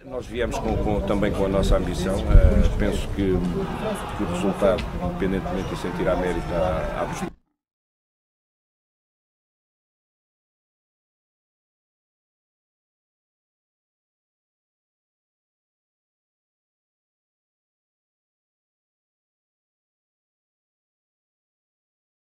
Nós viemos também com a nossa ambição. Penso que o resultado, independentemente de sem tirar mérito à postura